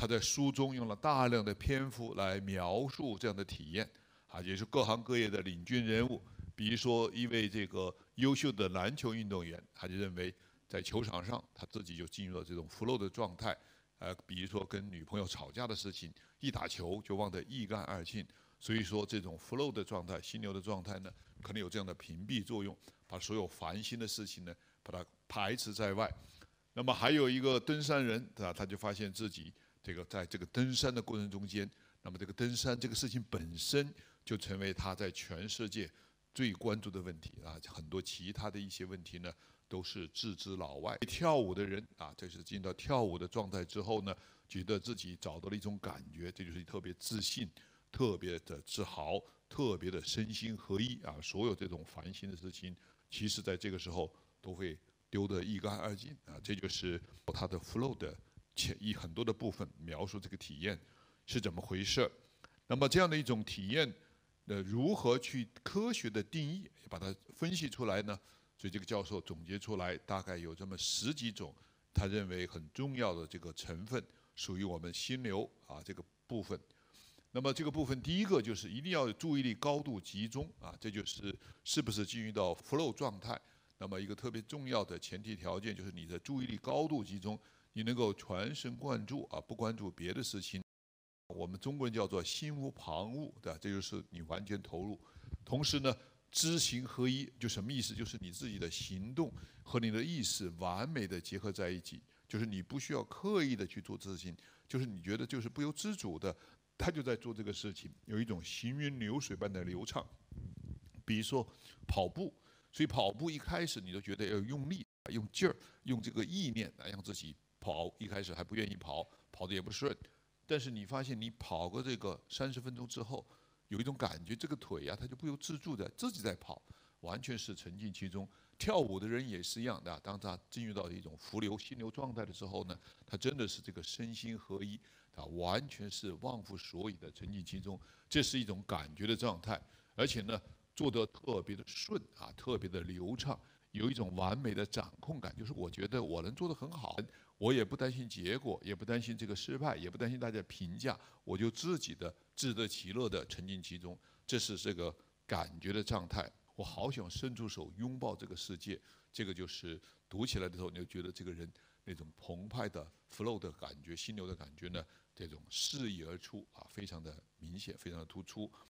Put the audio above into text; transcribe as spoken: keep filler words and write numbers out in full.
他在书中用了大量的篇幅来描述这样的体验，啊，也是各行各业的领军人物。比如说一位这个优秀的篮球运动员，他就认为在球场上他自己就进入了这种 flow 的状态。呃，比如说跟女朋友吵架的事情，一打球就忘得一干二净。所以说这种 flow 的状态、心流的状态呢，可能有这样的屏蔽作用，把所有烦心的事情呢，把它排斥在外。那么还有一个登山人，啊，他就发现自己这个在这个登山的过程中间，那么这个登山这个事情本身就成为他在全世界最关注的问题啊，很多其他的一些问题呢，都是置之老外。跳舞的人啊，这是进到跳舞的状态之后呢，觉得自己找到了一种感觉，这就是特别自信、特别的自豪、特别的身心合一啊。所有这种烦心的事情，其实在这个时候都会丢得一干二净啊。这就是他的 flow 的前一很多的部分描述这个体验是怎么回事。那么这样的一种体验。呃，如何去科学的定义，把它分析出来呢？所以这个教授总结出来，大概有这么十几种，他认为很重要的这个成分，属于我们心流啊这个部分。那么这个部分，第一个就是一定要注意力高度集中啊，这就是是不是进入到 flow 状态。那么一个特别重要的前提条件就是你的注意力高度集中，你能够全神贯注啊，不关注别的事情。我们中国人叫做心无旁骛，对吧？这就是你完全投入。同时呢，知行合一，就什么意思？就是你自己的行动和你的意识完美的结合在一起，就是你不需要刻意的去做事情，就是你觉得就是不由自主的，他就在做这个事情，有一种行云流水般的流畅。比如说跑步，所以跑步一开始你都觉得要用力、用劲儿、用这个意念来让自己跑，一开始还不愿意跑，跑得也不顺。但是你发现你跑个这个三十分钟之后，有一种感觉，这个腿啊，它就不由自主的自己在跑，完全是沉浸其中。跳舞的人也是一样的，当他进入到一种浮流、心流状态的时候呢，他真的是这个身心合一，他完全是忘乎所以的沉浸其中，这是一种感觉的状态，而且呢，做得特别的顺啊，特别的流畅。有一种完美的掌控感，就是我觉得我能做得很好，我也不担心结果，也不担心这个失败，也不担心大家评价，我就自己的自得其乐的沉浸其中，这是这个感觉的状态。我好想伸出手拥抱这个世界，这个就是读起来的时候，你就觉得这个人那种澎湃的 flow 的感觉、心流的感觉呢，这种适意而出啊，非常的明显，非常的突出。